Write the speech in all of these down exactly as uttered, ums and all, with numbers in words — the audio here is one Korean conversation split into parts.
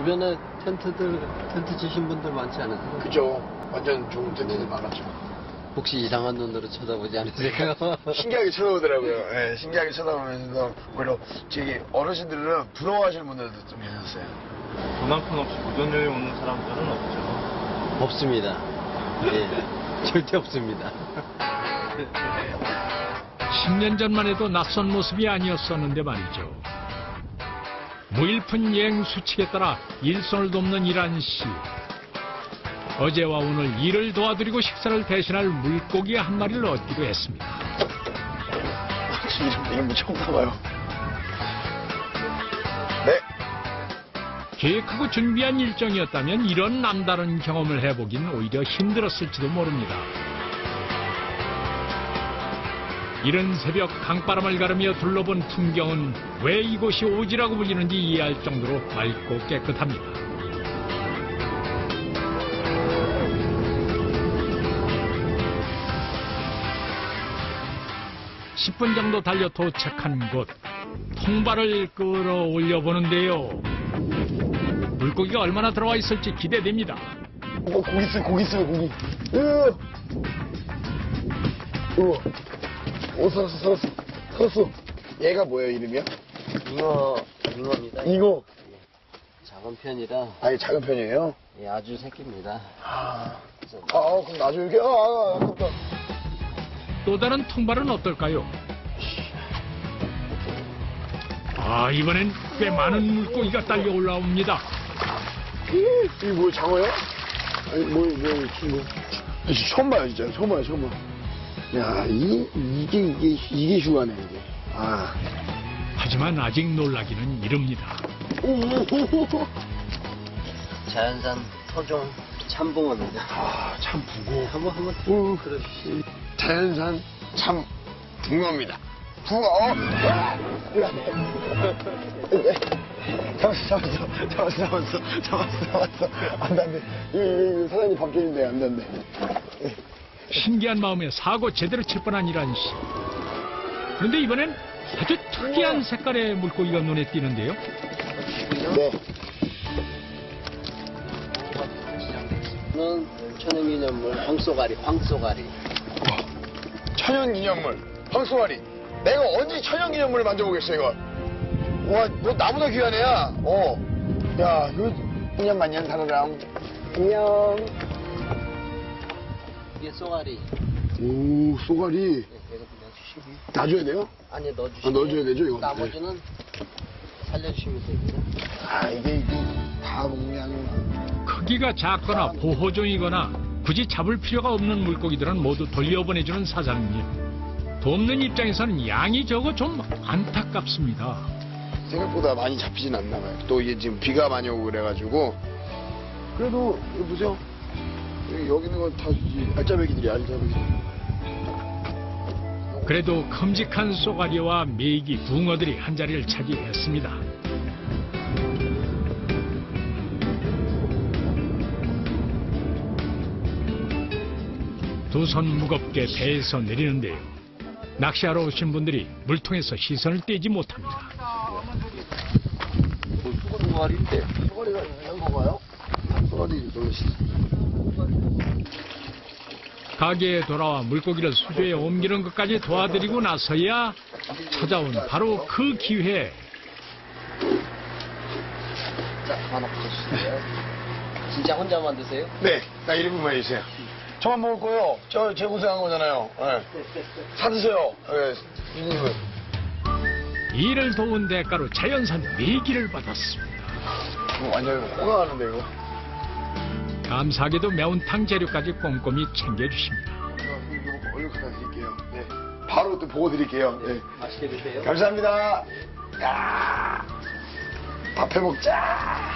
주변에 텐트들, 텐트 치신 분들 많지 않으세요? 그죠. 완전 좋은 텐트들 많았죠. 혹시 이상한 눈으로 쳐다보지 않으세요? 신기하게 쳐다보더라고요. 네, 신기하게 쳐다보면서 오히려 저기 어르신들은 부러워하시는 분들도 좀 계셨어요. 돈 한 푼 없이 무전여행 오는 사람들은 없죠. 없습니다. 예, 절대 없습니다. 십 년 전만 해도 낯선 모습이 아니었었는데 말이죠. 무일푼 여행 수칙에 따라 일손을 돕는 이란 씨. 어제와 오늘 일을 도와드리고 식사를 대신할 물고기 한 마리를 얻기로 했습니다. 이런, 이런 거 처음 봐봐요. 네. 계획하고 준비한 일정이었다면 이런 남다른 경험을 해보긴 오히려 힘들었을지도 모릅니다. 이른 새벽 강바람을 가르며 둘러본 풍경은 왜 이곳이 오지라고 불리는지 이해할 정도로 맑고 깨끗합니다. 십 분 정도 달려 도착한 곳, 통발을 끌어올려 보는데요. 물고기가 얼마나 들어와 있을지 기대됩니다. 어, 고기 있어요, 고기 있어요, 고기. 으아! 우와. 오, 살았어, 살았어. 살았어. 얘가 뭐예요, 이름이야? 잉어, 잉어입니다. 잉어. 작은 편이라. 아니, 작은 편이에요? 예, 아주 새끼입니다. 아, 아, 그럼 나중에 이렇게, 아, 아, 아깝다. 또 다른 통발은 어떨까요? 아, 이번엔 꽤 많은 물고기가 딸려 올라옵니다. 이게 뭐야, 장어야? 아니, 뭐, 뭐, 뭐. 처음 봐요, 진짜. 처음 봐요, 처음 봐. 야, 이, 이게, 이게, 이게 흉하네, 이게. 아. 하지만 아직 놀라기는 이릅니다. 자연산 토종 참붕어입니다. 아, 참 붕어. 한번, 한번. 오, 그렇지. 자연산 참 붕어입니다. 붕어. 잡았어, 잡았어, 잡았어, 잡았어, 잡았어, 잡았어. 안 돼, 안 돼. 이, 이, 이 사장님 밥줄인데, 안 돼, 안 돼. 신기한 마음에 사고 제대로 칠 뻔한 이란 씨. 그런데 이번엔 아주 특이한 색깔의 물고기가 눈에 띄는데요. 네. 는 천연기념물 황쏘가리, 황쏘가리. 천연기념물, 황소가리. 내가 언제 천연기념물을 만져보겠어, 이거. 와, 너 나보다 귀한 애야. 어. 야, 이거, 천년만년 살아랑. 안녕. 이게 쏘가리. 오, 쏘가리. 네, 이거 넣어주시고. 놔줘야 돼요? 아니, 넣어주시고. 아, 넣어줘야 되죠, 이거? 나머지는 살려주시면 됩니다. 아, 이게, 이게 다 먹는 게 아니구나. 크기가 작거나 보호종이거나 굳이 잡을 필요가 없는 물고기들은 모두 돌려보내주는 사장님. 돕는 입장에서는 양이 적어 좀 안타깝습니다. 생각보다 많이 잡히진 않나 봐요. 또 이게 지금 비가 많이 오고 그래가지고. 그래도, 이거 보세요. 여기, 여기 있는 건 다 알짜배기들이야, 알짜배기. 그래도 큼직한 쏘가리와 메기, 붕어들이 한자리를 차지했습니다. 두 손 무겁게 배에서 내리는데요. 낚시하러 오신 분들이 물통에서 시선을 떼지 못합니다. 쏘가리인데. 쏘가리가 한 건가요? 쏘가리 놀라시. 가게에 돌아와 물고기를 수조에 옮기는 것까지 도와드리고 나서야 찾아온 바로 그 기회. 자, 하나 부어주세요. 진짜 혼자만 드세요? 네, 나 일 인분만 해주세요. 저만 먹을 거예요. 저, 제 고생한 거잖아요. 네. 사드세요. 네, 일 인분. 이를 도운 대가로 자연산 메기를 받았습니다. 이거 완전 호가 가는데, 이거. 감사하게도 매운탕 재료까지 꼼꼼히 챙겨주십니다. 이거 얼른 갖다 드릴게요. 네. 바로 또 보고 드릴게요. 네. 맛있게 드세요. 감사합니다. 야, 밥 해먹자.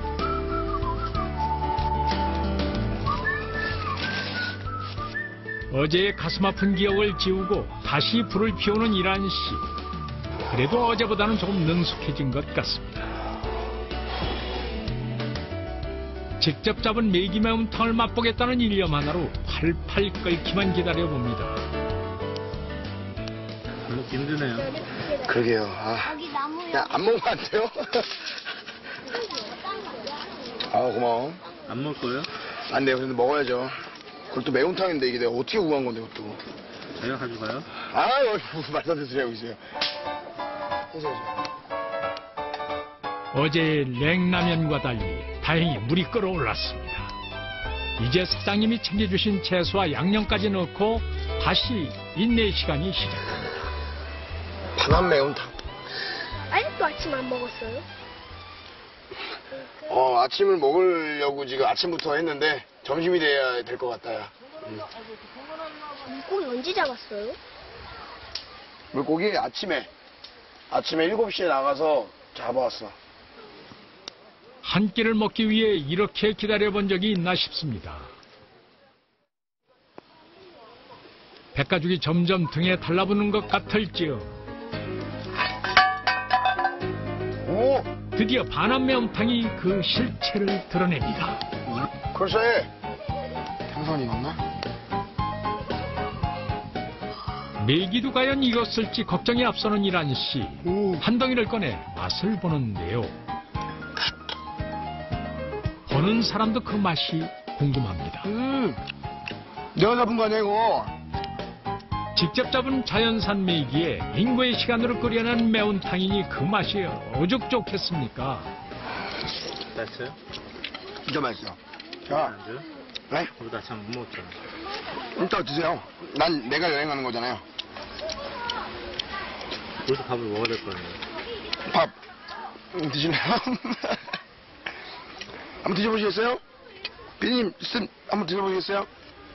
어제의 가슴 아픈 기억을 지우고 다시 불을 피우는 이란 씨. 그래도 어제보다는 조금 능숙해진 것 같습니다. 직접 잡은 메기 매운탕을 맛보겠다는 일념 하나로 팔팔 끓기만 기다려봅니다. 먹기 힘드네요. 그러게요. 아. 여기 나무야. 야, 안 먹으면 안 돼요? 아, 고마워. 안 먹을 거예요? 안 돼요. 근데 먹어야죠. 그것도 매운탕인데 이게 내가 어떻게 구한 건데, 그것도. 제가 가져가요? 아, 무슨 말도 안 되는 소리 하고 있어요. 해줘야죠. 어제의 냉라면과 달리 다행히 물이 끓어올랐습니다. 이제 사장님이 챙겨주신 채소와 양념까지 넣고 다시 인내 시간이 시작됩니다. 반한 매운탕. 아직도 아침 안 먹었어요? 어, 아침을 먹으려고 지금 아침부터 했는데 점심이 돼야 될 것 같아요. 음. 물고기 언제 잡았어요? 물고기 아침에, 아침에 일곱 시에 나가서 잡아왔어. 한 끼를 먹기 위해 이렇게 기다려본 적이 있나 싶습니다. 백가죽이 점점 등에 달라붙는 것 같을지요. 오! 드디어 반한 매운탕이 그 실체를 드러냅니다. 글쎄, 생선이 맞나? 메기도 과연 익었을지 걱정이 앞서는 이란 씨. 오. 한 덩이를 꺼내 맛을 보는데요. 보는 사람도 그 맛이 궁금합니다. 음, 내가 잡은 거 아니야, 이거? 직접 잡은 자연산 메기에 인고의 시간으로 끓여낸 매운탕이니 그 맛이 오죽 좋겠습니까? 맛있어요? 진짜 맛있어. 자, 안 줘요? 네? 우리 아침 못 먹었잖아. 이따 드세요. 난 내가 여행하는 거잖아요. 그래서 밥을 먹어야 될 거 아니에요? 밥 음, 드실래요? 한번 드셔보시겠어요? 비님, 쌤, 한번 드셔보시겠어요?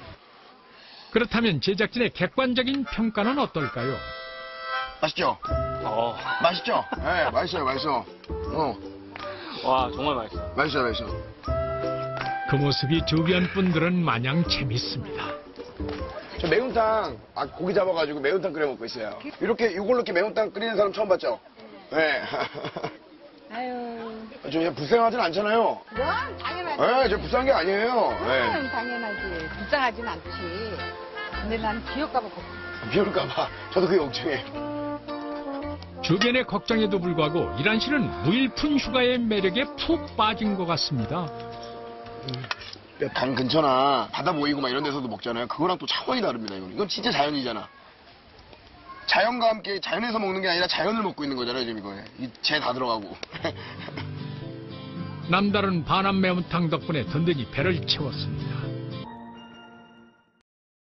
그렇다면 제작진의 객관적인 평가는 어떨까요? 맛있죠? 어. 맛있죠? 네, 맛있어요, 맛있어. 어, 와, 정말 맛있어. 맛있어, 맛있어. 그 모습이 주변 분들은 마냥 재밌습니다. 저 매운탕, 아, 고기 잡아가지고 매운탕 끓여 먹고 있어요. 이렇게, 이걸로 이렇게 매운탕 끓이는 사람 처음 봤죠? 네. 아유, 저 그냥 불쌍하진 않잖아요. 뭐 당연하지. 네, 저 불쌍한 게 아니에요. 네. 응, 당연하지. 불쌍하진 않지. 근데 난 기억가봐 걱정. 비올까봐. 저도 그게 걱정해요. 주변의 걱정에도 불구하고 이란 씨는 무일푼 휴가의 매력에 푹 빠진 것 같습니다. 강 근처나 바다 보이고 막 이런 데서도 먹잖아요. 그거랑 또 차원이 다릅니다, 이건. 이건 진짜 자연이잖아. 자연과 함께 자연에서 먹는 게 아니라 자연을 먹고 있는 거잖아요, 지금 이거에. 재 다 들어가고. 남다른 반한 매운탕 덕분에 든든히 배를 채웠습니다.